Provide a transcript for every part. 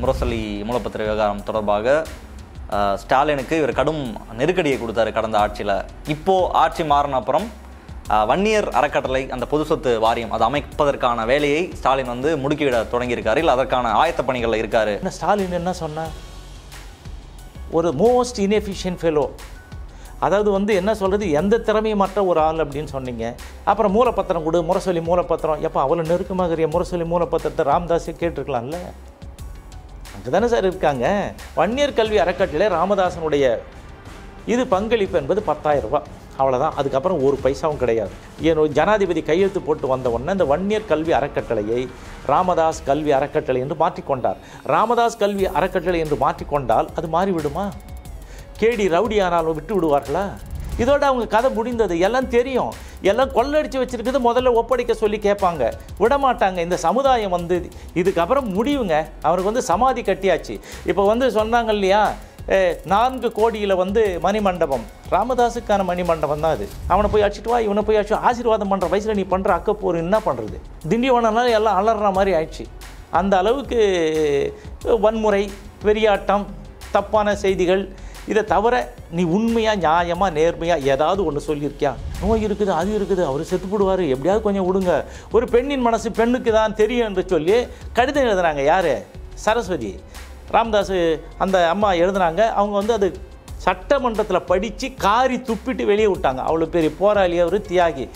முரசொலி மூலப்பத்திர விவகாரம் தொடர்பாக ஸ்டாலினுக்கு இவர் கடும் நெருக்கடியை கொடுத்தாரு கடந்த ஆட்சியில். இப்போது ஆட்சி மாறின அப்புறம் வன்னியர் அறக்கட்டளை அந்த பொது சொத்து வாரியம் அதை அமைப்பதற்கான வேலையை ஸ்டாலின் முடுக்கிவிட தொடங்கியிருக்காரு. இல்லை அதற்கான ஆயத்த பணிகளில் இருக்காரு. ஸ்டாலின் என்ன சொன்ன, ஒரு மோஸ்ட் இன்எஃபிஷியன்ட் ஃபெலோ, அதாவது என்ன சொல்கிறது, எந்த திறமையும் மற்ற ஒரு ஆள் அப்படின்னு சொன்னீங்க. அப்புறம் மூலப்பத்திரம் கொடு, முரசொலி மூலப்பத்திரம். எப்போ அவ்வளோ நெருக்கமாக முரசொலி மூலப்பத்திரத்தை ராமதாஸே கேட்டிருக்கலாம்ல. அங்கே தானே சார் இருக்காங்க. வன்னியர் கல்வி அறக்கட்டளை ராமதாசனுடைய இது பங்களிப்பு என்பது 10,000 ரூபாய், அவ்வளோதான். அதுக்கப்புறம் ஒரு பைசாவும் கிடையாது. ஜனாதிபதி கையெழுத்து போட்டு வந்த உடனே இந்த வன்னியர் கல்வி அறக்கட்டளையை ராமதாஸ் கல்வி அறக்கட்டளை என்று மாற்றிக்கொண்டார். ராமதாஸ் கல்வி அறக்கட்டளை என்று மாற்றிக்கொண்டால் அது மாறிவிடுமா? கேடி ரவுடி ஆனாலும் விட்டு விடுவார்களா? இதோட அவங்க கதை முடிந்தது. எல்லாம் தெரியும், எல்லாம் கொள்ளடிச்சு வச்சிருக்குது. முதல்ல ஒப்படைக்க சொல்லி கேட்பாங்க, விடமாட்டாங்க. இந்த சமுதாயம் இதுக்கப்புறம் முடிவுங்க. அவருக்கு சமாதி கட்டியாச்சு. இப்போ சொன்னாங்க இல்லையா, 4 கோடியில் மணிமண்டபம், ராமதாஸுக்கான மணிமண்டபம் தான் அது. அவனை போய் அடிச்சுட்டு வா, இவனை போய் அடிச்சு ஆசீர்வாதம் பண்ணுற வயசில் நீ பண்ணுற அக்கப்போர் என்ன பண்ணுறது? திண்டிவனம்னால எல்லாம் அலற மாதிரி ஆயிடுச்சு. அந்த அளவுக்கு வன்முறை, வெறியாட்டம், தப்பான செய்திகள். இதை தவிர நீ உண்மையாக நியாயமாக நேர்மையாக ஏதாவது ஒன்று சொல்லியிருக்கியா? நோய் இருக்குது, அது இருக்குது, அவர் செத்து போடுவார், எப்படியாவது கொஞ்சம் விடுங்க. ஒரு பெண்ணின் மனசு பெண்ணுக்கு தான் தெரியும் என்று சொல்லி கடிதம் எழுதுனாங்க. யார்? சரஸ்வதி. ராமதாஸ் அந்த அம்மா எழுதுனாங்க. அவங்க அது சட்டமன்றத்தில் படித்து காரி துப்பிட்டு வெளியே விட்டாங்க. அவ்வளோ பெரிய போராளி அவர், தியாகி.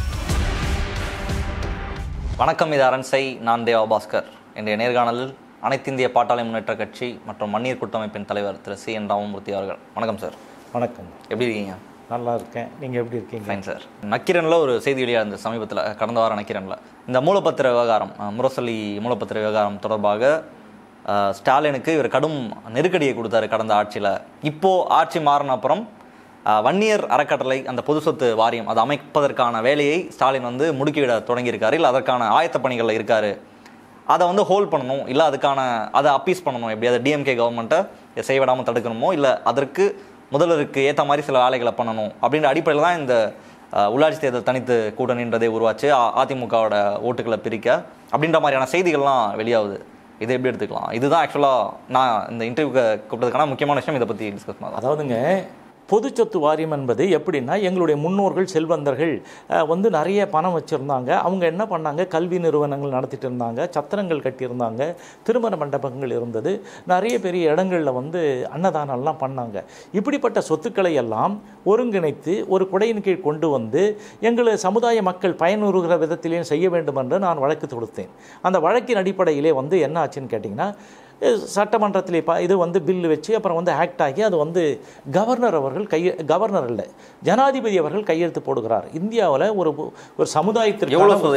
வணக்கம், இது அரண்சை. நான் தேவாபாஸ்கர். இன்றைய நேர்காணலில் அனைத்து இந்திய பாட்டாளி முன்னேற்ற கட்சி மற்றும் வன்னியர் கூட்டமைப்பின் தலைவர் திரு CN ராமமூர்த்தி அவர்கள். வணக்கம் சார். வணக்கம். எப்படி இருக்கீங்க? நல்லா இருக்கேன். நீங்கள் எப்படி இருக்கீங்க? Fine sir. நக்கீரனில் ஒரு செய்தி வெளியாக இருந்த சமீபத்தில், கடந்த வாரம் நக்கீரனில் இந்த மூலப்பத்திர விவகாரம், முரசொலி மூலப்பத்திர விவகாரம் தொடர்பாக ஸ்டாலினுக்கு இவர் கடும் நெருக்கடியை கொடுத்தாரு கடந்த ஆட்சியில். இப்போது ஆட்சி மாறின அப்புறம் வன்னியர் அறக்கட்டளை அந்த பொது சொத்து வாரியம் அதை அமைப்பதற்கான வேலையை ஸ்டாலின் முடுக்கிவிட தொடங்கியிருக்காரு. இல்லை அதற்கான ஆயத்த பணிகளில் இருக்காரு. அதை ஹோல்ட் பண்ணணும், இல்லை அதை அப்பீஸ் பண்ணணும், எப்படியாவது DMK கவர்மெண்ட்டை செய்யவிடாமல் தடுக்கணுமோ, இல்லை அதற்கு முதல்வருக்கு ஏற்ற மாதிரி சில வேலைகளை பண்ணணும் அப்படின்ற அடிப்படையில் தான் இந்த உள்ளாட்சி தேர்தல் தனித்து கூட்டணின்றதே உருவாச்சு. அதிமுகவோட ஓட்டுக்களை பிரிக்க அப்படின்ற மாதிரியான செய்திகள்லாம் வெளியாகுது. இதை எப்படி எடுத்துக்கலாம்? இதுதான் ஆக்சுவலாக நான் இந்த இன்டர்வியூக்கு கூப்பிட்டதுக்கான முக்கியமான விஷயம். இதை பற்றி டிஸ்கஸ் பண்ணலாம். அதாவதுங்க, பொது சொத்து வாரியம் என்பது எப்படின்னா, எங்களுடைய முன்னோர்கள் செல்வந்தர்கள் நிறைய பணம் வச்சுருந்தாங்க. அவங்க என்ன பண்ணாங்க, கல்வி நிறுவனங்கள் நடத்திட்டு இருந்தாங்க, சத்திரங்கள் கட்டியிருந்தாங்க, திருமண மண்டபங்கள் இருந்தது, நிறைய பெரிய இடங்களில் அன்னதானம்லாம் பண்ணாங்க. இப்படிப்பட்ட சொத்துக்களை எல்லாம் ஒருங்கிணைத்து ஒரு குடையின் கீழ் கொண்டு எங்களை சமுதாய மக்கள் பயனுறுகிற விதத்திலேயும் செய்ய வேண்டும் என்று நான் வழக்கு தொடுத்தேன். அந்த வழக்கின் அடிப்படையிலே என்ன ஆச்சுன்னு கேட்டிங்கன்னா, சட்டமன்றத்திலே இது பில்லு வச்சு அப்புறம் ஆக்ட் ஆகி அது கவர்னர் அவர்கள் கவர்னர் இல்லை, ஜனாதிபதி அவர்கள் கையெழுத்து போடுகிறார். இந்தியாவில் ஒரு சமுதாயத்திற்கு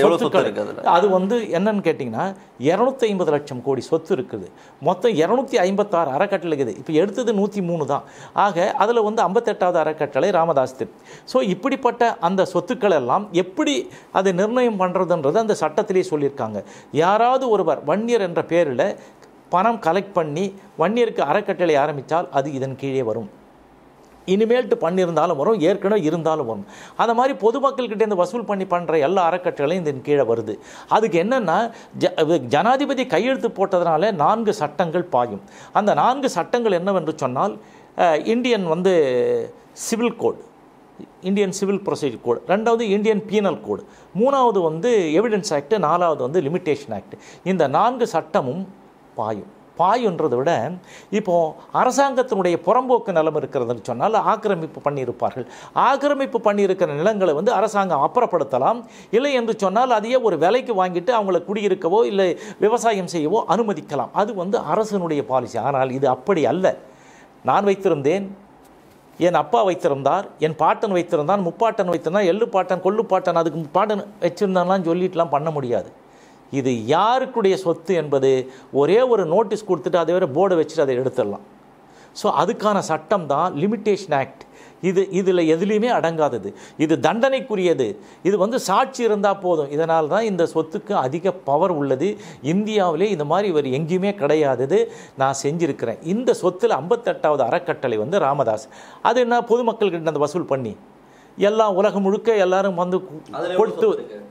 அது என்னன்னு கேட்டிங்கன்னா 250 லட்சம் கோடி சொத்து இருக்குது. மொத்தம் 256 அறக்கட்டளை இருக்குது. இப்போ எடுத்தது 103 தான். ஆக அதில் 58வது அறக்கட்டளை ராமதாஸ். ஸோ இப்படிப்பட்ட அந்த சொத்துக்கள் எல்லாம் எப்படி அதை நிர்ணயம் பண்ணுறதுன்றது அந்த சட்டத்திலே சொல்லியிருக்காங்க. யாராவது ஒருவர் வன்னியர் என்ற பேரில் பணம் கலெக்ட் பண்ணி வன்னியருக்கு அறக்கட்டளை ஆரம்பித்தால் அது இதன் கீழே வரும். இனிமேல்ட்டு பண்ணியிருந்தாலும் வரும், ஏற்கனவே இருந்தாலும் வரும். அந்த மாதிரி பொதுமக்கள்கிட்டேருந்து வசூல் பண்ணி பண்ணுற எல்லா அறக்கட்டளையும் இதன் கீழே வருது. அதுக்கு என்னென்னா, ஜனாதிபதி கையெழுத்து போட்டதுனால 4 சட்டங்கள் பாயும். அந்த 4 சட்டங்கள் என்னவென்று சொன்னால், Indian civil code, Indian civil procedure code, 2வது இந்தியன் பீனல் கோடு, 3வது எவிடன்ஸ் ஆக்ட், 4வது லிமிட்டேஷன் ஆக்ட். இந்த 4 சட்டமும் பாயுன்றதை விட இப்போது அரசாங்கத்தினுடைய புறம்போக்கு நிலம் இருக்கிறதுன்னு சொன்னால் ஆக்கிரமிப்பு பண்ணியிருப்பார்கள். ஆக்கிரமிப்பு பண்ணியிருக்கிற நிலங்களை அரசாங்கம் அப்புறப்படுத்தலாம். இல்லை என்று சொன்னால் அதையே ஒரு விலைக்கு வாங்கிட்டு அவங்கள குடியிருக்கவோ இல்லை விவசாயம் செய்யவோ அனுமதிக்கலாம். அது அரசனுடைய பாலிசி. ஆனால் இது அப்படி அல்ல. நான் வைத்திருந்தேன், என் அப்பா வைத்திருந்தார், என் பாட்டன் வைத்திருந்தான், முப்பாட்டன் வைத்திருந்தான், எள்ளு பாட்டன், கொள்ளு பாட்டன், அதுக்கு பாட்டன் வச்சுருந்தான்லாம் சொல்லிட்டுலாம் பண்ண முடியாது. இது யாருக்குடைய சொத்து என்பது ஒரே ஒரு நோட்டீஸ் கொடுத்துட்டு அதை வேறு போர்டை வச்சுட்டு அதை எடுத்துடலாம். ஸோ அதுக்கான சட்டம் தான் லிமிட்டேஷன் ஆக்ட். இதில் எதுலேயுமே அடங்காதது. இது தண்டனைக்குரியது. இது சாட்சி இருந்தால் போதும். இதனால் தான் இந்த சொத்துக்கு அதிக பவர் உள்ளது. இந்தியாவிலே இந்த மாதிரி இவர் எங்கேயுமே கிடையாதது. நான் செஞ்சுருக்கிறேன். இந்த சொத்தில் 58வது அறக்கட்டளை ராமதாஸ். அது என்ன, பொதுமக்கள்கிட்ட அந்த வசூல் பண்ணி எல்லாம் உலகம் முழுக்க எல்லாரும் கொடுத்து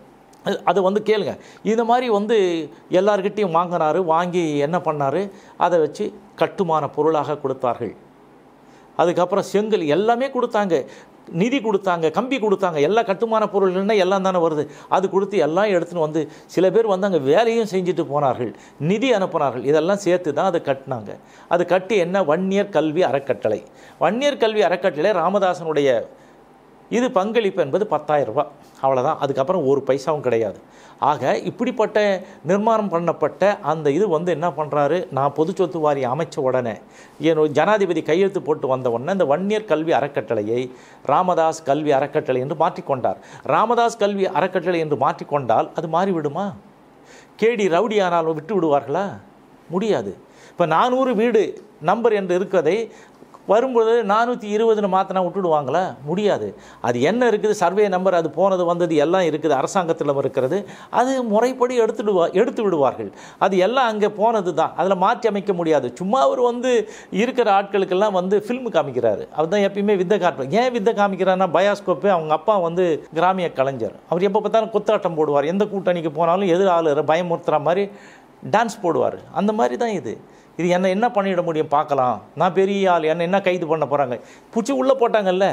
அதை வந்து கேளுங்க. இந்த மாதிரி வந்து எல்லார்கிட்டையும் வாங்கினார். வாங்கி என்ன பண்ணார், அதை வச்சு கட்டுமான பொருளாக கொடுத்தார்கள். அதுக்கப்புறம் செங்கல் எல்லாமே கொடுத்தாங்க, நிதி கொடுத்தாங்க, கம்பி கொடுத்தாங்க. எல்லா கட்டுமான பொருள்கள்னா எல்லாம் தானே வருது. அது கொடுத்து எல்லாம் எடுத்துன்னு வந்து சில பேர் வந்து அங்கே வேலையும் செஞ்சுட்டு போனார்கள், நிதி அனுப்புனார்கள். இதெல்லாம் சேர்த்து தான் அதை கட்டினாங்க. அது கட்டி என்ன, வன்னியர் கல்வி அறக்கட்டளை. வன்னியர் கல்வி அறக்கட்டளை ராமதாசனுடைய இது பங்களிப்பு என்பது 10,000 ரூபாய், அவ்வளோதான். அதுக்கப்புறம் ஒரு பைசாவும் கிடையாது. ஆக இப்படிப்பட்ட நிர்மாணம் பண்ணப்பட்ட அந்த இது வந்து என்ன பண்ணுறாரு, நான் பொது சொத்து வாரியம் அமைச்ச உடனே ஜனாதிபதி கையெழுத்து போட்டு வந்த உடனே இந்த வன்னியர் கல்வி அறக்கட்டளையை ராமதாஸ் கல்வி அறக்கட்டளை என்று மாற்றிக்கொண்டார். ராமதாஸ் கல்வி அறக்கட்டளை என்று மாற்றிக்கொண்டால் அது மாறிவிடுமா? கேடி ரவுடி ஆனாலும் விட்டு விடுவார்களா? முடியாது. இப்போ 400 வீடு நம்பர் என்று இருக்கிறதை வரும்போது 420 மாற்றினா விட்டுடுவாங்களா? முடியாது. அது என்ன இருக்குது, சர்வே நம்பர், அது போனது வந்தது எல்லாம் இருக்குது, அரசாங்கத்தில் இருக்கிறது. அது முறைப்படி எடுத்து விடுவார்கள். அது எல்லாம் அங்கே போனது தான், அதில் மாற்றி அமைக்க முடியாது. சும்மா அவர் வந்து இருக்கிற ஆட்களுக்கெல்லாம் வந்து ஃபில்மு காமிக்கிறாரு. அவர் தான் எப்பயுமே வித்தை காட்டுவார். ஏன் வித்தை காமிக்கிறாருன்னா, பயாஸ்கோப்பு. அவங்க அப்பா வந்து கிராமிய கலைஞர். அவர் எப்போ பார்த்தாலும் கொத்தாட்டம் போடுவார். எந்த கூட்டணிக்கு போனாலும் எதிர் ஆளு பயமுறுத்துற மாதிரி டான்ஸ் போடுவார். அந்த மாதிரி தான் இது. இது என்ன பண்ணிட முடியும் பார்க்கலாம், நான் பெரிய ஆள், என்ன கைது பண்ண போகிறாங்க. பிடிச்சி உள்ளே போட்டாங்கல்ல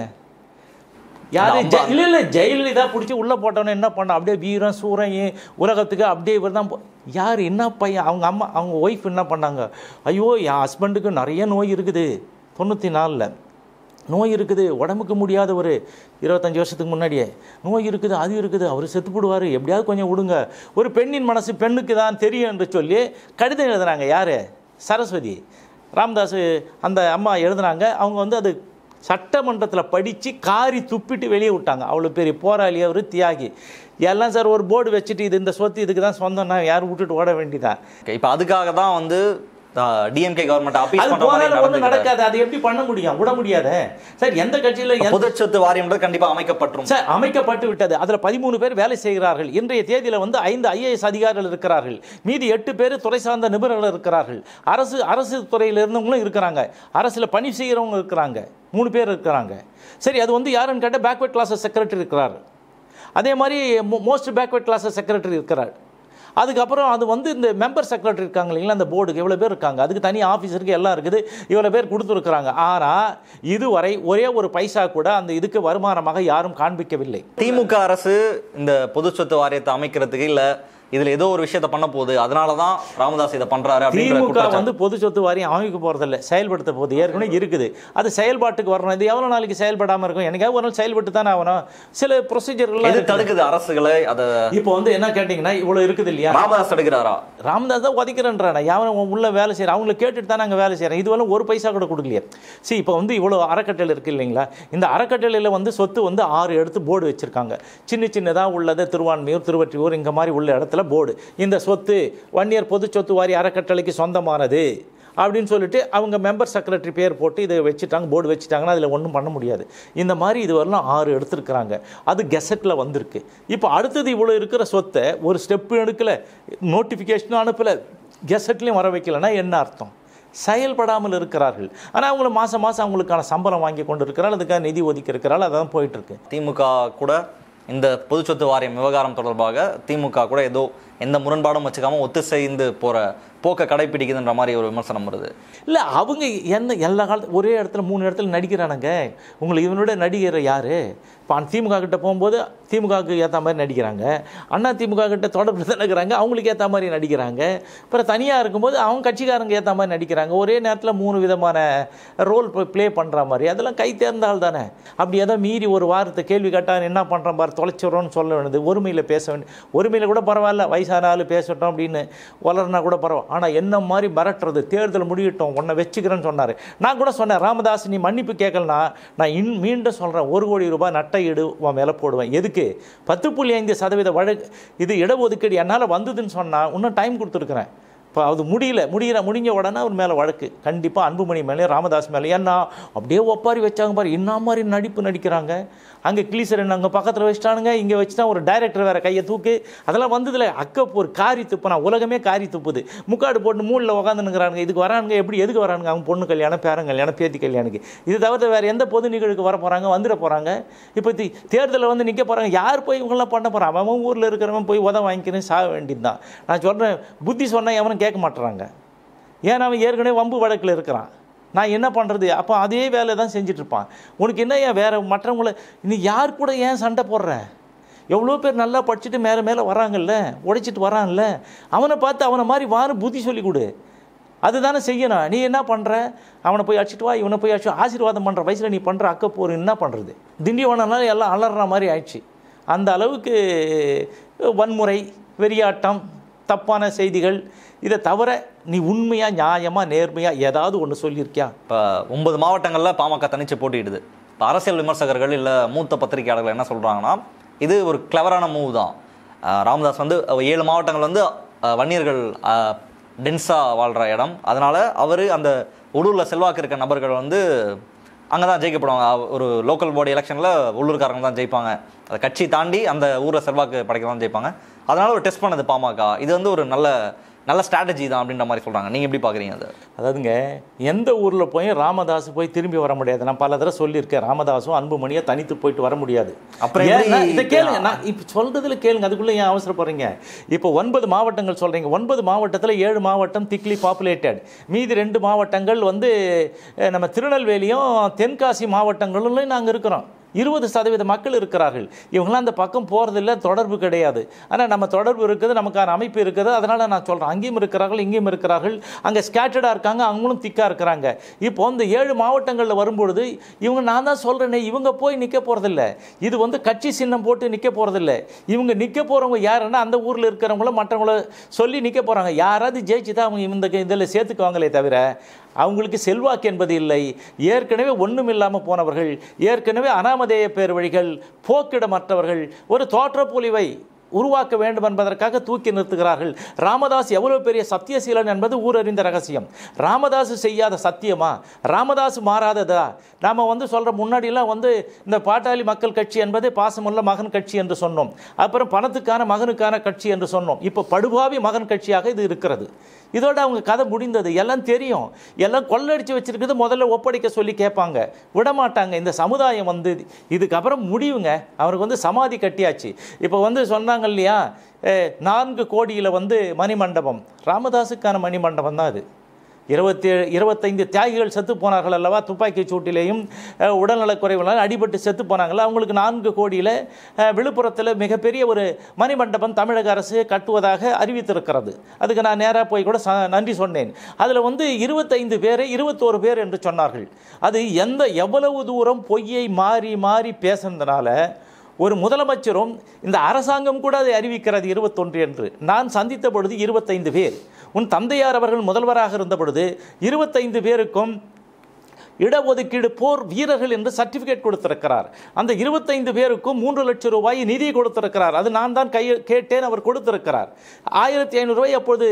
யார், இல்லை ஜெயலலிதா பிடிச்சி உள்ளே போட்டோன்னு என்ன பண்ண, அப்படியே வீரம் சூரன் உலகத்துக்கு அப்படியே இவர் தான் யார், என்ன பையன், அவங்க அம்மா அவங்க ஒய்ஃப் என்ன பண்ணாங்க, ஐயோ என் ஹஸ்பண்டுக்கு நிறைய நோய் இருக்குது, 94 நோய் இருக்குது, உடம்புக்கு முடியாத ஒரு 25 வருஷத்துக்கு முன்னாடியே நோய் இருக்குது, அது இருக்குது, அவர் செத்து போடுவார், எப்படியாவது கொஞ்சம் விடுங்க. ஒரு பெண்ணின் மனசு பெண்ணுக்கு தான் தெரியும் என்று சொல்லி கடிதம் எழுதுனாங்க. யார், சரஸ்வதி ராமதாஸ் அந்த அம்மா எழுதுனாங்க. அவங்க வந்து அது சட்டமன்றத்தில் படித்து காரி துப்பிட்டு வெளியே விட்டாங்க. அவ்வளோ பெரிய போராளி, அவர் தியாகி. எல்லாம் சார் ஒரு போர்டு வச்சுட்டு இது இந்த சொத்து இதுக்கு தான் சொந்தம்னா யாரும் விட்டுட்டு ஓட வேண்டியதான். இப்போ அதுக்காக தான் வந்து டிஎம்கே கவர்மெண்ட் ஒன்றும் நடக்காது. அது எப்படி பண்ண முடியும், விட முடியாது சார். எந்த கட்சியில் பொது சொத்து வாரியம் கண்டிப்பாக அமைக்கப்படும் சார், அமைக்கப்பட்டு விட்டது. அதில் 13 பேர் வேலை செய்கிறார்கள். இன்றைய தேதியில் வந்து 5 IAS அதிகாரிகள் இருக்கிறார்கள். மீதி 8 பேர் துறை சார்ந்த நிபுணர்கள் இருக்கிறார்கள். அரசு துறையில் இருந்தவங்களும் இருக்கிறாங்க. அரசில் பணி செய்கிறவங்க இருக்கிறாங்க. 3 பேர் இருக்கிறாங்க. சரி, அது வந்து யாருன்னு கேட்டால் பேக்வர்ட் கிளாஸஸ் செக்ரட்டரி இருக்கிறார். அதே மாதிரி மோஸ்ட் பேக்வர்ட் கிளாஸஸ் செக்ரட்டரி இருக்கிறார். அதுக்கப்புறம் அது வந்து இந்த மெம்பர் செக்ரட்டரி இருக்காங்க இல்லைங்களா, அந்த போர்டுக்கு எவ்வளோ பேர் இருக்காங்க, அதுக்கு தனி ஆஃபீஸருக்கு எல்லாம் இருக்குது, இவ்வளோ பேர் கொடுத்துருக்குறாங்க. ஆனால் இதுவரை ஒரே ஒரு பைசா கூட அந்த இதுக்கு வருமானமாக யாரும் காண்பிக்கவில்லை. திமுக அரசு இந்த பொது சொத்து வாரியத்தை அமைக்கிறதுக்கு இல்லை, இதுல ஏதோ ஒரு விஷயத்தை பண்ண போகுது, அதனால தான் ராமதாஸ் இதை பண்றாரு. திமுக வந்து பொது சொத்து வாரியம் அமைக்க போறதில்லை, செயல்படுத்த போகுது. ஏற்கனவே இருக்குது, அது செயல்பாட்டுக்கு வரணும். இது எவ்வளவு நாளைக்கு செயல்படாமல் இருக்கும், எனக்காவது ஒரு நாள் செயல்பட்டு தானே ஆகணும். சில ப்ரொசீஜர்கள் தடுக்குது அரசுகளை. அதை இப்போ வந்து என்ன கேட்டீங்கன்னா, இவ்வளவு இருக்குது இல்லையா, ராமதாஸ் தடுக்கிறாரா? ராமதாஸ் தான் உதைக்கிறேன்றான. யாரும் உள்ள வேலை செய்யற, அவங்களை கேட்டுட்டு தானே அங்கே வேலை செய்யறேன். இதுவரை ஒரு பைசா கூட கொடுக்கலையே. சரி, இப்போ வந்து இவ்வளவு அறக்கட்டளை இருக்கு இல்லைங்களா, இந்த அறக்கட்டளையில் வந்து சொத்து வந்து 6 எடுத்து போர்டு வச்சிருக்காங்க. சின்னதாக உள்ளது திருவான்மையூர், திருவற்றியூர், இங்கே மாதிரி உள்ள இடத்துல போர்டு, இந்த சொத்து வன்னியர் பொது சொத்து வாரிய அறக்கட்டளைக்கு சொந்தமானது அப்படின்னு சொல்லிட்டு அவங்க மெம்பர் செக்ரட்டரி பேர் போட்டு இதை வச்சுட்டாங்க, போர்டு வச்சுட்டாங்கன்னா அதில் ஒன்றும் பண்ண முடியாது. இந்த மாதிரி இது வரலாம் 6 எடுத்துருக்குறாங்க. அது கெசட்டில் வந்திருக்கு. இப்போ அடுத்தது இவ்வளோ இருக்கிற சொத்தை ஒரு ஸ்டெப்பு எடுக்கலை, நோட்டிஃபிகேஷனும் அனுப்பலை, கெசட்லேயும் வர வைக்கலைன்னா என்ன அர்த்தம்? செயல்படாமல் இருக்கிறார்கள். ஆனால் அவங்கள மாதம் அவங்களுக்கான சம்பளம் வாங்கி கொண்டு இருக்கிறாள், அதுக்காக நிதி ஒதுக்கி இருக்கிறாள், அதான் போயிட்டுருக்கு. திமுக கூட இந்த பொது சொத்து வாரியம் விவகாரம் தொடர்பாக திமுக கூட ஏதோ எந்த முரண்பாடும் வச்சுக்காம ஒத்துசைந்து போற போக்க கடைப்பிடிக்குதுன்ற மாதிரி ஒரு விமர்சனம் வருது. இல்லை, அவங்க எல்லா காலத்து ஒரே இடத்துல 3 இடத்துல நடிக்கிறானுங்க. உங்களுக்கு இவனோட நடிகர் யார்? இப்போ திமுக கிட்ட போகும்போது திமுகவுக்கு ஏற்ற மாதிரி நடிக்கிறாங்க, அண்ணா திமுக கிட்ட தொடர்பு தான் இருக்கிறாங்க, அவங்களுக்கு ஏற்ற மாதிரி நடிக்கிறாங்க. அப்புறம் தனியாக இருக்கும்போது அவங்க கட்சிக்காரங்க ஏற்ற மாதிரி நடிக்கிறாங்க. ஒரே நேரத்தில் 3 விதமான ரோல் ப்ளே பண்ணுற மாதிரி. அதெல்லாம் கை தேர்ந்தால் தானே. அப்படி ஏதோ மீறி ஒரு வாரத்தை கேள்வி கேட்டால் என்ன பண்ணுறோம் பாரு, தொலைச்சிடுறோன்னு சொல்ல வேண்டியது. ஒருமையில் பேச வேண்டிய, ஒருமையில் கூட பரவாயில்ல, வயசானாலும் பேசட்டும் அப்படின்னு வளர்னா கூட பரவாயில்ல. ஆனால் என்ன மாதிரி மிரட்டுறது, தேர்தல் முடியட்டும் உன்னை வச்சுக்கிறேன்னு சொன்னார். நான் கூட சொன்னேன், ராமதாஸ் நீ மன்னிப்பு கேட்கலனா நான் மீண்டும் சொல்கிறேன், 1 கோடி ரூபாய் நட்டை ஈடு உன் மேலே போடுவேன். எதுக்கு? 10.5% வழக்கு இது இடஒதுக்கீடு என்னால் வந்ததுன்னு சொன்னால் இன்னும் டைம் கொடுத்துருக்குறேன். இப்போ அது முடிஞ்ச உடனே அவர் மேலே வழக்கு. கண்டிப்பாக அன்புமணி மேலே ராமதாஸ் மேலே. ஏன்னா அப்படியே ஒப்பாரி வச்சாங்க பாரு, என்ன மாதிரி நடிப்பு நடிக்கிறாங்க. அங்கே கிளீசரன் அங்கே பக்கத்தில் வச்சுட்டானுங்க, இங்கே வச்சுட்டா ஒரு டைரக்டர் வேறு கையை தூக்கு. அதெல்லாம் வந்ததில்ல. ஒரு காரி துப்புனா உலகமே காரி துப்புது. முக்காடு போட்டு மூணில் உட்காந்துனுங்கிறானுங்க. இதுக்கு வரானுங்க எப்படி, எதுக்கு வரானுங்க? அவங்க பொண்ணு கல்யாணம், பேரன் கல்யாணம், பேத்தி கல்யாணுக்கு. இது தவிர வேறு எந்த பொது நிகழ்வுக்கு வர போகிறாங்க, வந்துட போகிறாங்க. இப்போ தேர்தலில் வந்து நிற்க போகிறாங்க. யார் போய் இவங்களாம் பண்ண போகிறான்? அவன் ஊரில் இருக்கிறவன் போய் உதவ வாங்கிக்கணும், சாக வேண்டியது தான். நான் சொல்கிறேன், புத்தி சொன்னால் எவனும் கேட்க மாட்டுறாங்க. ஏன்னா அவன் ஏற்கனவே வம்பு வழக்கில் இருக்கிறான். நான் என்ன பண்ணுறது? அப்போ அதே வேலை தான் செஞ்சிட்ருப்பான். உனக்கு என்ன ஏன் வேறு மற்றவங்கள நீ யார் கூட ஏன் சண்டை போடுற? எவ்வளோ பேர் நல்லா படிச்சுட்டு மேலே வராங்கல்ல, உடைச்சிட்டு வரான்ல, அவனை பார்த்து அவனை மாதிரி வான்னு புத்தி சொல்லி கொடு. அதுதானே செய்யணும். நீ என்ன பண்ணுற? அவனை போய் அடிச்சிட்டு வா, இவனை போய் அடிச்சு ஆசீர்வாதம் பண்ணுற வயசில் நீ பண்ணுற அக்கப்போர் என்ன பண்ணுறது? திண்டிவனால எல்லாம் அலற மாதிரி ஆயிடுச்சு. அந்த அளவுக்கு வன்முறை, வெறியாட்டம், தப்பான செய்திகள். இதை தவிர நீ உண்மையாக, நியாயமாக, நேர்மையாக ஏதாவது ஒன்று சொல்லியிருக்கியா? இப்போ 9 மாவட்டங்களில் பாமக தனிச்சு போட்டிடுது. இப்போ அரசியல் விமர்சகர்கள் இல்லை மூத்த பத்திரிகையாளர்கள் என்ன சொல்கிறாங்கன்னா, இது ஒரு கிளவரான மூவ் தான். ராமதாஸ் வந்து 7 மாவட்டங்கள் வந்து வன்னியர்கள் டென்ஸாக வாழ்கிற இடம். அதனால் அவர் அந்த உள்ளூரில் செல்வாக்கு இருக்க நபர்கள் வந்து அங்கே தான் ஜெயிக்கப்படுவாங்க. ஒரு லோக்கல் பாடி எலெக்ஷனில் உள்ளூர்காரங்க தான் ஜெயிப்பாங்க. அதை கட்சி தாண்டி அந்த ஊரில் செல்வாக்கு படைக்க தான் ஜெயிப்பாங்க. அதனால் ஒரு டெஸ்ட் பண்ணது பாமக. இது வந்து ஒரு நல்ல ஸ்ட்ராட்டஜி தான் அப்படின்ற மாதிரி சொல்கிறாங்க. நீங்கள் எப்படி பார்க்குறீங்க அது? அதாவதுங்க, எந்த ஊரில் போய் ராமதாஸ் போய் திரும்பி வர முடியாது. நான் பல தடவை சொல்லியிருக்கேன், ராமதாஸும் அன்புமணியை தனித்து போயிட்டு வர முடியாது. அப்புறம் இதை கேளுங்க, நான் இப்போ சொல்கிறதுல கேளுங்க, அதுக்குள்ளே ஏன் அவசரப்படுறீங்க? இப்போ 9 மாவட்டங்கள் சொல்கிறீங்க. 9 மாவட்டத்தில் 7 மாவட்டம் திக்லி பாப்புலேட்டட். மீதி 2 மாவட்டங்கள் வந்து நம்ம திருநெல்வேலியும் தென்காசி மாவட்டங்களிலும் நாங்கள் இருக்கிறோம். 20% மக்கள் இருக்கிறார்கள். இவங்களாம் அந்த பக்கம் போகிறதில்ல, தொடர்பு கிடையாது. ஆனால் நம்ம தொடர்பு இருக்குது, நமக்கான அமைப்பு இருக்குது. அதனால் நான் சொல்கிறேன், அங்கேயும் இருக்கிறார்கள், இங்கேயும் இருக்கிறார்கள். அங்கே ஸ்கேட்டர்டாக இருக்காங்க, அவங்களும் திக்காக இருக்கிறாங்க. இப்போ இந்த 7 மாவட்டங்களில் வரும்பொழுது இவங்க, நான் தான் சொல்கிறேனே, இவங்க போய் நிற்க போகிறதில்ல. இது வந்து கட்சி சின்னம் போட்டு நிற்க போகிறதில்ல. இவங்க நிற்க போகிறவங்க யாருன்னா அந்த ஊரில் இருக்கிறவங்கள மற்றவங்கள சொல்லி நிற்க போகிறாங்க. யாராவது ஜெயிச்சு தான் அவங்க இந்த இதில் சேர்த்துக்குவாங்களே தவிர அவங்களுக்கு செல்வாக்கு என்பது இல்லை. ஏற்கனவே ஒன்றும் இல்லாமல் போனவர்கள், ஏற்கனவே அனாமதேய பேர் வழிகள், போக்கிடமற்றவர்கள், ஒரு தோற்றப்பொலிவை உருவாக்க வேண்டும் என்பதற்காக தூக்கி நிறுத்துகிறார்கள். ராமதாஸ் எவ்வளவு பெரிய சத்தியசீலன் என்பது ஊரறிந்த ரகசியம். ராமதாஸ் செய்யாத சத்தியமா? ராமதாஸ் மாறாததா? நாம் வந்து சொல்கிற முன்னாடியெல்லாம் வந்து இந்த பாட்டாளி மக்கள் கட்சி என்பது பாசமுள்ள மகன் கட்சி என்று சொன்னோம். அப்புறம் பணத்துக்கான மகனுக்கான கட்சி என்று சொன்னோம். இப்போ படுபாவி மகன் கட்சியாக இது இருக்கிறது. இதோட அவங்க கதை முடிந்தது. எல்லாம் தெரியும், எல்லாம் கொள்ளடிச்சு வச்சிருக்குது. முதல்ல ஒப்படைக்க சொல்லி கேட்பாங்க, விடமாட்டாங்க. இந்த சமுதாயம் வந்து இதுக்கப்புறம் முடிவுங்க. அவருக்கு வந்து சமாதி கட்டியாச்சு. இப்போ வந்து சொன்னாங்க இல்லையா, 4 கோடியில் வந்து மணிமண்டபம். ராமதாஸுக்கான மணிமண்டபம் தான் அது. 25 தியாகிகள் செத்து போனார்கள் அல்லவா, துப்பாக்கி சூட்டிலேயும் உடல்நலக்குறைவுனால அடிபட்டு செத்து போனாங்களா, அவங்களுக்கு 4 கோடியில் விழுப்புரத்தில் மிகப்பெரிய ஒரு மணிமண்டபம் தமிழக அரசு கட்டுவதாக அறிவித்திருக்கிறது. அதுக்கு நான் நேராக போய் கூட நன்றி சொன்னேன். அதில் வந்து 25 பேர் 21 பேர் என்று சொன்னார்கள். அது எவ்வளவு தூரம் பொய்யை மாறி மாறி பேசுனதுனால ஒரு முதலமைச்சரும் இந்த அரசாங்கம் கூட அதை அறிவிக்கிறது 21 என்று. நான் சந்தித்த பொழுது 25 பேர். உன் தந்தையார் அவர்கள் முதல்வராக இருந்த பொழுது 25 பேருக்கும் இடஒதுக்கீடு போர் வீரர்கள் என்று சர்டிஃபிகேட் கொடுத்திருக்கிறார். அந்த 25 பேருக்கும் 3 லட்சம் ரூபாய் நிதி கொடுத்திருக்கிறார். அது நான் தான் கேட்டேன், அவர் கொடுத்திருக்கிறார். 1500 ரூபாய் அப்போது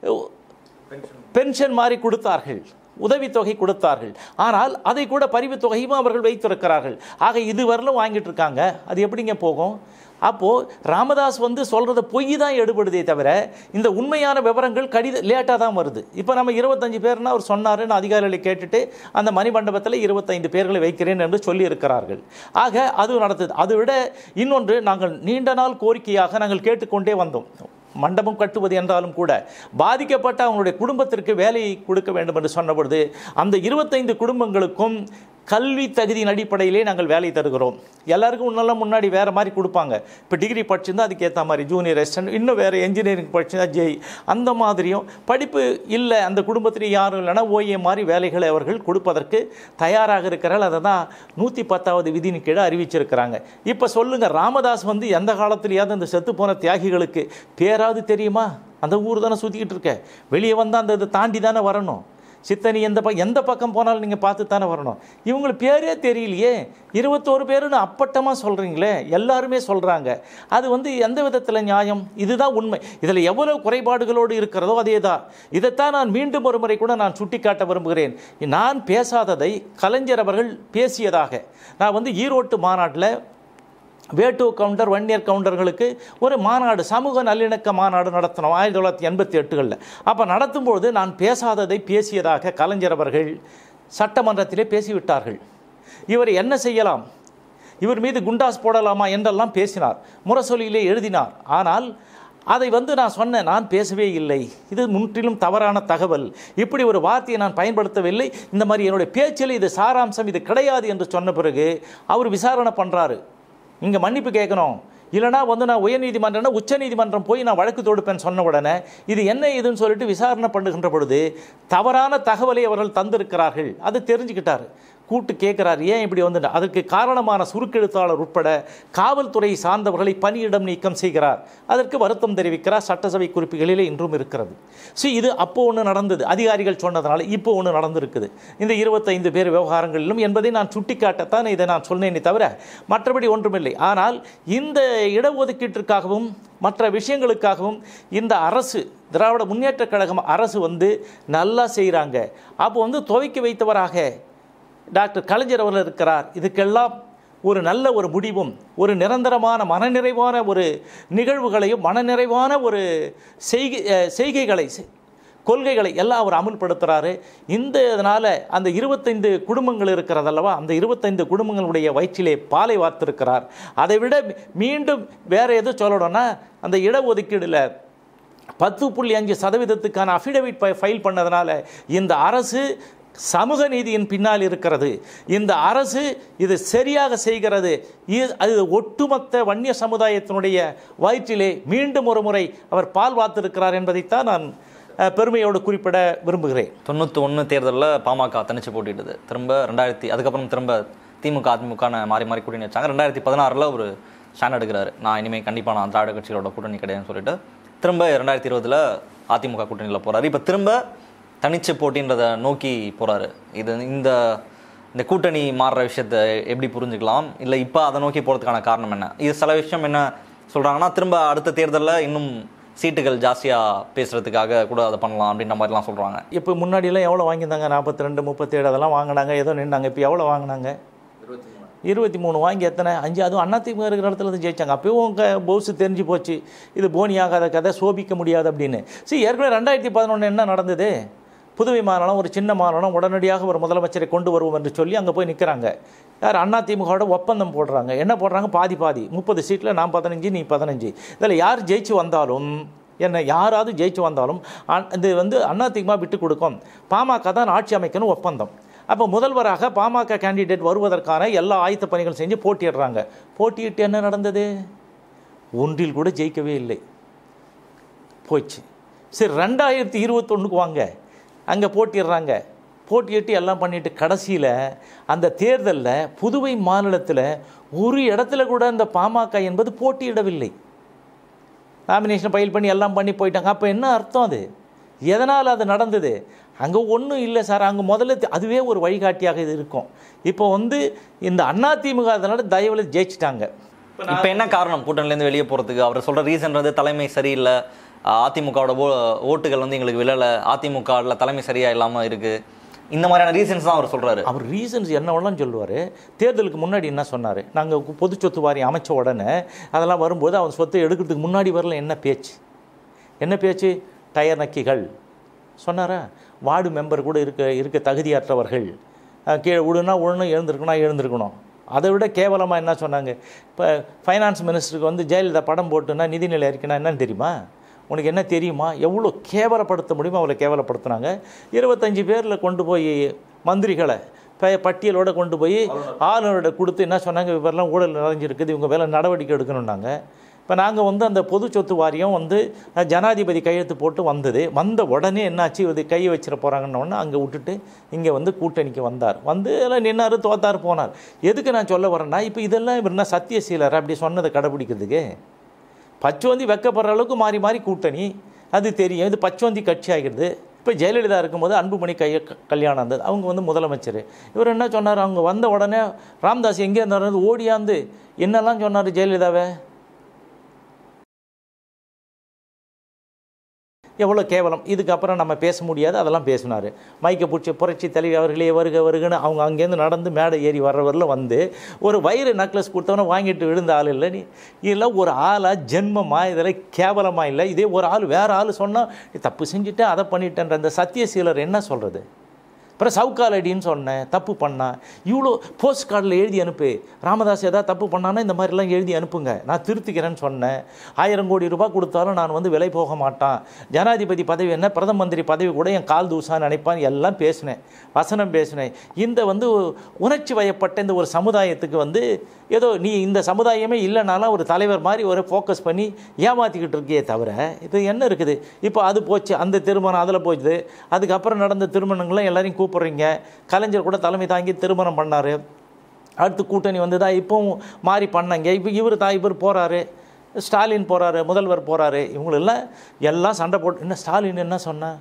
பென்ஷன் மாதிரி கொடுத்தார்கள், உதவித்தொகை கொடுத்தார்கள். ஆனால் அதை கூட பரிவுத்தொகையும் அவர்கள் வைத்திருக்கிறார்கள். ஆக இதுவரையிலும் வாங்கிட்டு இருக்காங்க. அது எப்படிங்க போகும்? அப்போது ராமதாஸ் வந்து சொல்கிறத பொய் தான் எடுபடுதே தவிர இந்த உண்மையான விவரங்கள் லேட்டாக தான் வருது. இப்போ நம்ம 25 பேர்னா அவர் சொன்னாருன்னு அதிகாரிகளை கேட்டுட்டு அந்த மணிமண்டபத்தில் 25 பேர்களை வைக்கிறேன் என்று சொல்லியிருக்கிறார்கள். ஆக அது நடந்தது. அதை விட இன்னொன்று, நாங்கள் நீண்ட நாள் கோரிக்கையாக நாங்கள் கேட்டுக்கொண்டே வந்தோம். மண்டபம் கட்டுவது என்றாலும் கூட பாதிக்கப்பட்ட அவங்களுடைய குடும்பத்திற்கு வேலையை கொடுக்க வேண்டும் என்று சொன்னபொழுது அந்த 25 குடும்பங்களுக்கும் கல்வி தகுதியின் அடிப்படையிலே நாங்கள் வேலை தருகிறோம். எல்லாருக்கும் முன்னாடி வேறு மாதிரி கொடுப்பாங்க. இப்போ டிகிரி படிச்சிருந்தால் அதுக்கேற்ற மாதிரி ஜூனியர் அசிஸ்டன்ட், இன்னும் வேறு இன்ஜினியரிங் படிச்சிருந்தா ஜெய், அந்த மாதிரியும் படிப்பு இல்லை அந்த குடும்பத்திலேயே யாரும் இல்லைன்னா ஓஏ மாதிரி வேலைகளை அவர்கள் கொடுப்பதற்கு தயாராக இருக்கிறார்கள். அதை தான் 110வது விதியின் கீழே அறிவிச்சிருக்கிறாங்க. இப்போ சொல்லுங்கள், ராமதாஸ் வந்து எந்த காலத்திலேயாவது அந்த செத்து போன தியாகிகளுக்கு பேராவது தெரியுமா? அந்த ஊர் தானே சுற்றிக்கிட்டு இருக்க, வெளியே வந்தால் அந்த இதை தாண்டி தானே வரணும். சித்தனி எந்த பக்கம் போனாலும் நீங்கள் பார்த்து தானே வரணும். இவங்களுக்கு பேரே தெரியலையே, 21 பேருன்னு அப்பட்டமாக சொல்கிறீங்களே, எல்லாருமே சொல்கிறாங்க. அது எந்த விதத்தில் நியாயம்? இதுதான் உண்மை. இதில் எவ்வளோ குறைபாடுகளோடு இருக்கிறதோ அதே தான். இதைத்தான் நான் மீண்டும் ஒரு முறை கூட நான் சுட்டிக்காட்ட விரும்புகிறேன். நான் பேசாததை கலைஞர் அவர்கள் பேசியதாக. நான் ஈரோட்டு மாநாட்டில் வேட்டு கவுண்டர் வன்னியர் கவுண்டர்களுக்கு ஒரு மாநாடு, சமூக நல்லிணக்க மாநாடு நடத்தினோம் 1988. அப்போ நடத்தும்போது நான் பேசாததை பேசியதாக கலைஞர் அவர்கள் சட்டமன்றத்திலே பேசிவிட்டார்கள். இவர் என்ன செய்யலாம், இவர் மீது குண்டாஸ் போடலாமா என்றெல்லாம் பேசினார், முரசொலியிலே எழுதினார். ஆனால் அதை நான் சொன்னேன், நான் பேசவே இல்லை, இது முற்றிலும் தவறான தகவல், இப்படி ஒரு வார்த்தையை நான் பயன்படுத்தவில்லை, இந்த மாதிரி என்னுடைய பேச்சில் இது சாராம்சம் இது கிடையாது என்று சொன்ன பிறகு அவர் விசாரணை பண்ணுறாரு. இங்கே மன்னிப்பு கேட்கணும், இல்லைனா நான் உயர்நீதிமன்றம் உச்ச நீதிமன்றம் போய் நான் வழக்கு தொடுப்பேன்னு சொன்ன உடனே இது என்ன இதுன்னு சொல்லிட்டு விசாரணை பண்ணுகின்ற பொழுது தவறான தகவலை அவர்கள் தந்திருக்கிறார்கள். அது தெரிஞ்சுக்கிட்டார். கூட்டு கேட்குறார், ஏன் இப்படி அதற்கு காரணமான சுருக்கெழுத்தாளர் உட்பட காவல்துறை சார்ந்தவர்களை பணியிடம் நீக்கம் செய்கிறார். அதற்கு வருத்தம் தெரிவிக்கிறார். சட்டசபை குறிப்புகளிலே இன்றும் இருக்கிறது. இது அப்போ ஒன்று நடந்தது, அதிகாரிகள் சொன்னதுனால இப்போ ஒன்று நடந்திருக்குது இந்த 25 பேர் விவகாரங்களிலும் என்பதை நான் சுட்டிக்காட்டத்தான் இதை நான் சொன்னேனே தவிர மற்றபடி ஒன்றுமில்லை. ஆனால் இந்த இடஒதுக்கீட்டிற்காகவும் மற்ற விஷயங்களுக்காகவும் இந்த அரசு, திராவிட முன்னேற்ற கழகம் அரசு நல்லா செய்கிறாங்க. அப்போ துவக்கி வைத்தவராக டாக்டர் கலைஞர் அவர்கள் இருக்கிறார். இதுக்கெல்லாம் ஒரு நல்ல ஒரு முடிவும் ஒரு நிரந்தரமான மனநிறைவான ஒரு நிகழ்வுகளையும் மனநிறைவான ஒரு செய்கைகளை கொள்கைகளை எல்லாம் அவர் அமுல்படுத்துகிறாரு. இதனால் அந்த 25 குடும்பங்கள் இருக்கிறதல்லவா, அந்த 25 குடும்பங்களுடைய வயிற்றிலே பாலை வார்த்திருக்கிறார். அதை விட மீண்டும் வேறு எது சொல்லணும்னா, அந்த இடஒதுக்கீடில் 10.5% அஃபிடவிட் ஃபைல் பண்ணதுனால இந்த அரசு சமூக நீதியின் பின்னால் இருக்கிறது. இந்த அரசு இது சரியாக செய்கிறது. அது ஒட்டுமொத்த வன்னிய சமுதாயத்தினுடைய வயிற்றிலே மீண்டும் ஒரு முறை அவர் பால் வார்த்திருக்கிறார் என்பதைத்தான் நான் பெருமையோடு குறிப்பிட விரும்புகிறேன். 91 தேர்தலில் பாமக தனிச்சு போட்டிட்டது. திரும்ப 2000 அதுக்கப்புறம் திரும்ப திமுக அதிமுக மாறி மாறி கூட்டணி வச்சாங்க. 2016 ஒரு ஸ்டாண்ட் எடுக்கிறாரு, நான் இனிமேல் கண்டிப்பாக நான் திராவிட கட்சிகளோட கூட்டணி கிடையாதுன்னு சொல்லிட்டு திரும்ப 2020 அதிமுக கூட்டணியில் போகிறாரு. இப்போ திரும்ப தனிச்சு போட்டின்றதை நோக்கி போகிறாரு. இந்த கூட்டணி மாறுற விஷயத்தை எப்படி புரிஞ்சுக்கலாம், இல்லை இப்போ அதை நோக்கி போகிறதுக்கான காரணம் என்ன? இது சில விஷயம் என்ன சொல்கிறாங்கன்னா, திரும்ப அடுத்த தேர்தலில் இன்னும் சீட்டுகள் ஜாஸ்தியாக பேசுகிறதுக்காக கூட அதை பண்ணலாம் அப்படின்ற மாதிரிலாம் சொல்கிறாங்க. இப்போ முன்னாடியெல்லாம் எவ்வளோ வாங்கியிருந்தாங்க? 42, 37 அதெல்லாம் வாங்கினாங்க, ஏதோ நின்னாங்க. இப்போ எவ்வளோ வாங்கினாங்க? 23 வாங்கி எத்தனை 5, அதுவும் அதிமுக இருக்கிற இடத்துல தான் ஜெயிச்சாங்க. அப்பயும் பவுசு தெரிஞ்சு போச்சு, இது போனி ஆகாத கதை, சோபிக்க முடியாது அப்படின்னு. ஏற்கனவே 2011 என்ன நடந்தது? புதுவை மாநிலம் ஒரு சின்ன மாநிலம், உடனடியாக ஒரு முதலமைச்சரை கொண்டு வருவோம் என்று சொல்லி அங்கே போய் நிற்கிறாங்க. யார்? அதிமுகவோட ஒப்பந்தம் போடுறாங்க. என்ன போடுறாங்க? பாதி 30 சீட்டில் நான் 15 நீ 15. இதில் யார் ஜெயிச்சு வந்தாலும் யாராவது ஜெயிச்சு வந்தாலும் இது அதிமுக விட்டு கொடுக்கும், பாமக தான் ஆட்சி அமைக்கணும் ஒப்பந்தம். அப்போ முதல்வராக பாமக கேண்டிடேட் வருவதற்கான எல்லா ஆயத்த பணிகள் செஞ்சு போட்டியிடுறாங்க. போட்டியிட்டு என்ன நடந்தது? ஒன்றில் கூட ஜெயிக்கவே இல்லை, போச்சு. 2021 வாங்க, அங்கே போட்டிடுறாங்க. போட்டியிட்டு எல்லாம் பண்ணிட்டு கடைசியில் அந்த தேர்தலில் புதுவை மாநிலத்தில் ஒரு இடத்துல கூட அந்த பாமக என்பது போட்டியிடவில்லை. நாமினேஷன் ஃபைல் பண்ணி எல்லாம் பண்ணி போயிட்டாங்க. அப்போ என்ன அர்த்தம்? அது எதனால் அது நடந்தது? அங்கே ஒன்றும் இல்லை சார். அங்கே முதல்ல அதுவே ஒரு வழிகாட்டியாக இது இருக்கும். இப்போ இந்த அதிமுக அதனால தயவில் ஜெயிச்சிட்டாங்க. இப்போ என்ன காரணம் கூட்டணிலேருந்து வெளியே போகிறதுக்கு? அவர் சொல்கிற ரீசன் தலைமை சரியில்லை, அதிமுகவோட ஓட்டுகள் எங்களுக்கு விழலை, அதிமுகவில் தலைமை சரியாக இல்லாமல் இருக்குது, இந்த மாதிரியான ரீசன்ஸ் தான் அவர் சொல்கிறாரு. அவர் ரீசன்ஸ் என்னவெல்லாம் சொல்லுவார். தேர்தலுக்கு முன்னாடி என்ன சொன்னார்? நாங்கள் பொது சொத்து வாரியம் அமைச்ச உடனே அதெல்லாம் வரும்போது அவன் சொத்தை எடுக்கிறதுக்கு முன்னாடி வரல என்ன பேச்சு? டயர் நக்கிகள் சொன்னாரா? வார்டு மெம்பர் கூட இருக்க தகுதியற்றவர்கள், கீழே விடணும் எழுந்திருக்கணும். அதை விட கேவலமாக என்ன சொன்னாங்க? இப்போ ஃபைனான்ஸ் மினிஸ்டருக்கு ஜெயலலிதா படம் போட்டுன்னா நிதிநிலை அறிக்கைனா என்னன்னு தெரியுமா? உனக்கு என்ன தெரியுமா? எவ்வளோ கேவலப்படுத்த முடியுமோ அவ்வளோ கேவலப்படுத்தினாங்க. 25 பேரில் கொண்டு போய் மந்திரிகளை பட்டியலோடு கொண்டு போய் ஆளுநரோட கொடுத்து என்ன சொன்னாங்க? இவரெல்லாம் ஊழல் நிறைஞ்சிருக்குது, இவங்க வேலை நடவடிக்கை எடுக்கணுன்னாங்க. இப்போ நாங்கள் அந்த பொது சொத்து வாரியம் ஜனாதிபதி கையெழுத்து போட்டு வந்த உடனே என்னாச்சு? இது கையை வச்சிட போகிறாங்கன்னு அங்கே விட்டுட்டு இங்கே கூட்டணிக்கு வந்தார். எல்லாம் நின்னார், தோத்தார், போனார். எதுக்கு நான் சொல்ல வரேன்னா, இப்போ இதெல்லாம் இவர் என்ன சத்தியசீலர் அப்படி சொன்னதை கடைப்பிடிக்கிறதுக்கு? பச்சோந்தி வைக்கப்படுற அளவுக்கு மாறி மாறி கூட்டணி, அது தெரியும். இது பச்சோந்தி கட்சி ஆகிடுது. இப்போ ஜெயலலிதா இருக்கும்போது அன்புமணி கல்யாணம் இருந்தது, அவங்க வந்து முதலமைச்சர். இவர் என்ன சொன்னார், அவங்க வந்த உடனே ராமதாஸ் எங்கே இருந்தார் ஓடியாந்து என்னெல்லாம் சொன்னார் ஜெயலலிதாவை, எவ்வளோ கேவலம், இதுக்கப்புறம் நம்ம பேச முடியாது, அதெல்லாம் பேசினார். மைக்கை பிடிச்சி புரட்சி தலைவி அவர்களே வருக வருகன்னு அவங்க அங்கேருந்து நடந்து மேடை ஏறி வர்றவரில் வந்து ஒரு வயிறு நக்லஸ் கொடுத்தவன வாங்கிட்டு விழுந்த ஆள் இல்லை. நீ இதெல்லாம் ஒரு ஆளாக ஜென்மமாக இதில் கேவலமாக இல்லை. இதே ஒரு ஆள் வேறு ஆள் சொன்னால் தப்பு செஞ்சுட்டேன் அதை பண்ணிட்டேன்ற அந்த சத்தியசீலர் என்ன சொல்கிறது. அப்புறம் சவுக்காலடின்னு சொன்னேன், தப்பு பண்ணான், இவ்வளோ போஸ்ட் கார்டில் எழுதி அனுப்பு, ராமதாஸ் ஏதாவது தப்பு பண்ணான்னா இந்த மாதிரிலாம் எழுதி அனுப்புங்க, நான் திருத்திக்கிறேன்னு சொன்னேன். 1000 கோடி ரூபாய் கொடுத்தாலும் நான் வந்து விலை போக மாட்டான், ஜனாதிபதி பதவி என்ன பிரதம மந்திரி பதவி கூட என் கால் தூசான்னு நினைப்பான், எல்லாம் பேசினேன், வசனம் பேசினேன். இந்த வந்து உணர்ச்சி வயப்பட்ட இந்த ஒரு சமுதாயத்துக்கு வந்து ஏதோ நீ இந்த சமுதாயமே இல்லைனாலும் ஒரு தலைவர் மாதிரி ஒரு ஃபோக்கஸ் பண்ணி ஏமாற்றிக்கிட்டு இருக்கியே தவிர இது என்ன இருக்குது. இப்போ அது போச்சு, அந்த திருமணம் அதில் போச்சு, அதுக்கப்புறம் நடந்த திருமணங்கள்லாம் எல்லாரையும் கூப்பிட்றீங்க. கலைஞர் கூட தலைமை தாங்கி திருமணம் பண்ணார், அடுத்து கூட்டணி வந்து தான் இப்போவும் மாறி பண்ணாங்க. இப்போ இவர் போகிறாரு, ஸ்டாலின் போகிறாரு, முதல்வர் போகிறாரு, இவங்களெல்லாம் எல்லாம் சண்டை போட்டு என்ன ஸ்டாலின் என்ன சொன்ன,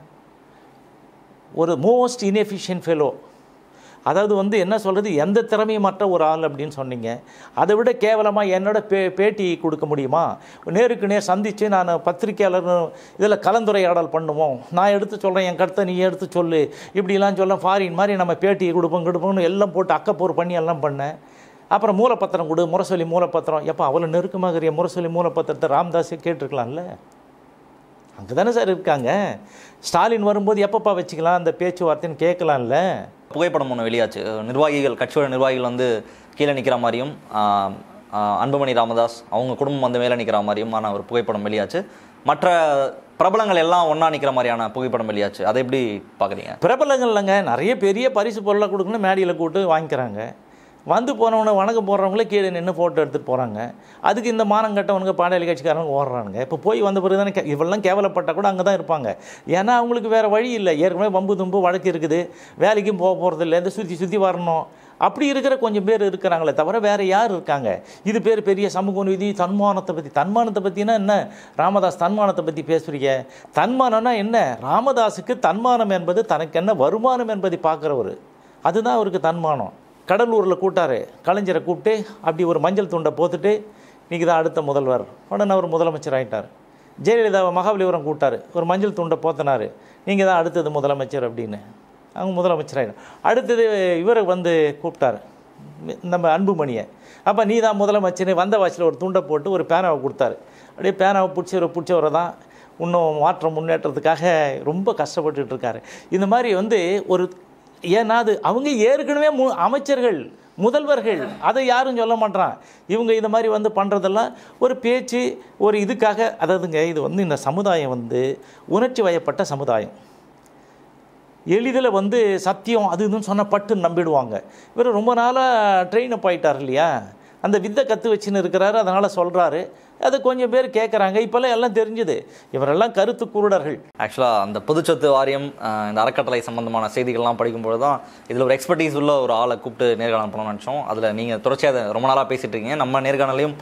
ஒரு மோஸ்ட் இன்எஃபிஷியன்ட் ஃபெலோ, அதாவது வந்து என்ன சொல்கிறது, எந்த திறமையும் மற்ற ஒரு ஆள் அப்படின்னு சொன்னீங்க. அதை விட கேவலமாக என்னோட பேட்டி கொடுக்க முடியுமா, நேருக்கு நேர் சந்தித்து நான் பத்திரிக்கையாளர் இதில் கலந்துரையாடல் பண்ணுவோம், நான் எடுத்து சொல்கிறேன் என் கருத்தை நீ எடுத்து சொல்லு, இப்படிலாம் சொல்ல ஃபாரின் மாதிரி நம்ம பேட்டி கொடுப்போம்னு எல்லாம் போட்டு அக்கப்போர் பண்ணி எல்லாம் பண்ணேன். அப்புறம் மூலப்பத்திரம் கொடு, முரசொலி மூலப்பத்திரம், எப்போ அவ்வளோ நெருக்கமாக முரசொலி மூலப்பத்திரத்தை ராமதாஸே கேட்டிருக்கலாம்ல, அங்கே தானே சார் இருக்காங்க. ஸ்டாலின் வரும்போது எப்பப்பா வச்சுக்கலாம் அந்த பேச்சுவார்த்தைன்னு கேட்கலாம்ல. புகைப்படம் ஒன்று வெளியாச்சு, நிர்வாகிகள் கட்சியோட நிர்வாகிகள் வந்து கீழே நிற்கிற மாதிரியும் அன்புமணி ராமதாஸ் அவங்க குடும்பம் வந்து மேலே நிற்கிற மாதிரியுமான ஒரு புகைப்படம் வெளியாச்சு. மற்ற பிரபலங்கள் எல்லாம் ஒன்றா நிற்கிற மாதிரியான புகைப்படம் வெளியாச்சு, அதை எப்படி பார்க்குறீங்க? பிரபலங்கள் இல்லைங்க, நிறைய பெரிய பரிசு பொருளை கொடுக்கணும், மேடையில் கூட்டு வாங்கிக்கிறாங்க, வந்து போனவனை வணக்கம் போடுறவங்களே கீழே நின்று ஃபோட்டோ எடுத்துகிட்டு போகிறாங்க. அதுக்கு இந்த மானங்கட்டவனுக்கு பாடாளி கட்சிக்காரங்க ஓடுறானுங்க. இப்போ போய் வந்த பிறகு தானே இவெல்லாம் கேவலப்பட்டால் கூட அங்கே தான் இருப்பாங்க. ஏன்னா அவங்களுக்கு வேறு வழி இல்லை, ஏற்கனவே வம்பு தும்பு வழக்கு இருக்குது, வேலைக்கும் போகிறது இல்லை, இந்த சுற்றி வரணும், அப்படி இருக்கிற கொஞ்சம் பேர் இருக்கிறாங்களே தவிர வேறு யார் இருக்காங்க. இது பேர் பெரிய சமூக நீதி, தன்மானத்தை பற்றினா என்ன, ராமதாஸ் தன்மானத்தை பற்றி பேசுகிறீங்க. தன்மானம்னா என்ன, ராமதாஸுக்கு தன்மானம் என்பது தனக்கு என்ன வருமானம் என்பதை பார்க்குறவர், அதுதான் அவருக்கு தன்மானம். கடலூரில் கூட்டார், கலைஞரை கூப்பிட்டு அப்படி ஒரு மஞ்சள் துண்டை போத்துட்டு இன்றைக்கி தான் அடுத்த முதல்வர், உடனே அவர் முதலமைச்சர் ஆகிட்டார். ஜெயலலிதாவை மகாபலிபுரம் கூட்டார், ஒரு மஞ்சள் துண்டை போத்தினார், நீங்கள் தான் அடுத்தது முதலமைச்சர் அப்படின்னு, அவங்க முதலமைச்சர் ஆகிடும். அடுத்தது இவரை வந்து கூப்பிட்டார் நம்ம அன்புமணியை, அப்போ நீ தான் முதலமைச்சர், வந்த வாசியில் ஒரு துண்டை போட்டு ஒரு பேனாவை கொடுத்தாரு. அப்படியே பேனாவை பிடிச்சவரை தான் இன்னும் மாற்றம் முன்னேற்றத்துக்காக ரொம்ப கஷ்டப்பட்டுட்டு இருக்காரு. இந்த மாதிரி வந்து ஒரு ஏன்னா அது அவங்க ஏற்கனவே அமைச்சர்கள் முதல்வர்கள், அதை யாரும் சொல்ல மாட்டான். இவங்க இந்த மாதிரி வந்து பண்ணுறதெல்லாம் ஒரு பேச்சு ஒரு இதுக்காக. அதாவதுங்க இது வந்து இந்த சமுதாயம் வந்து உணர்ச்சி வயப்பட்ட சமுதாயம், எளிதில் வந்து சத்தியம் அது இதுன்னு சொன்ன பட்டு நம்பிடுவாங்க. இவர் ரொம்ப நாளாக ட்ரெயின் அப் ஆகிட்டார் இல்லையா, அந்த வித்தை கற்று வச்சுன்னு இருக்கிறாரு, அதனால் சொல்கிறாரு, அது கொஞ்சம் பேர் கேட்குறாங்க. இப்போல்லாம் எல்லாம் தெரிஞ்சுது, இவரெல்லாம் கருத்து குருடர்கள். ஆக்சுவலாக அந்த பொதுச்சொத்து வாரியம் இந்த அறக்கட்டளை சம்பந்தமான செய்திகள்லாம் படிக்கும்போது தான் இதில் ஒரு எக்ஸ்பர்டீஸ் உள்ள ஒரு ஆளை கூப்பிட்டு நேர்காணல் பண்ணணும்னு நினச்சோம். அதில் நீங்கள் தொடர்ச்சியாக அதை ரொம்ப நாளாக பேசிட்டு இருக்கீங்க, நம்ம நேர்காணலையும்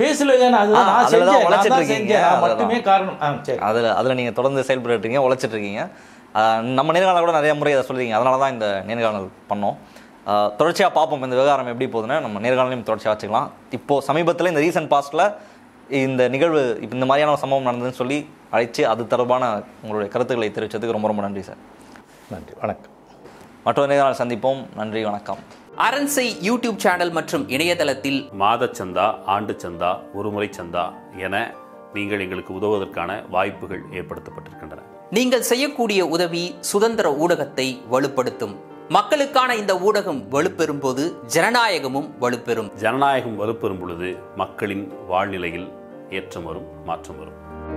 அதில் நீங்கள் தொடர்ந்து செயல்பட்டுருக்கீங்க, உழைச்சிட்டு இருக்கீங்க. நம்ம நேர்காணல் கூட நிறைய முறை அதை சொல்லுவீங்க, அதனால தான் இந்த நேர்காணல் பண்ணோம். தொடர்ச்சியாக பார்ப்போம் இந்த விவகாரம் எப்படி போகுதுன்னு, நம்ம நேர்காணலையும் தொடர்ச்சியாக வச்சுக்கலாம். இப்போது சமீபத்தில் இந்த ரீசன்ட் பாஸ்ட்டில் இந்த நிகழ்வு இப்போ இந்த மாதிரியான ஒரு சம்பவம் நடந்ததுன்னு சொல்லி அழைச்சி அது தொடர்பான உங்களுடைய கருத்துக்களை தெரிவித்ததுக்கு ரொம்ப ரொம்ப நன்றி சார். நன்றி, வணக்கம். மற்றொரு நேர்காணல் சந்திப்போம். நன்றி, வணக்கம். அரண்சை யூடியூப் சேனல் மற்றும் இணையதளத்தில் மாத சந்தா, ஆண்டு சந்தா, ஒருமுறை சந்தா என நீங்கள் எங்களுக்கு உதவுவதற்கான வாய்ப்புகள் ஏற்படுத்தப்பட்டிருக்கின்றன. நீங்கள் செய்யக்கூடிய உதவி சுதந்திர ஊடகத்தை வலுப்படுத்தும். மக்களுக்கான இந்த ஊடகம் வலுப்பெறும் போது ஜனநாயகமும் வலுப்பெறும். ஜனநாயகம் வலுப்பெறும் பொழுது மக்களின் வாழ்நிலையில் ஏற்றம் வரும், மாற்றம் வரும்.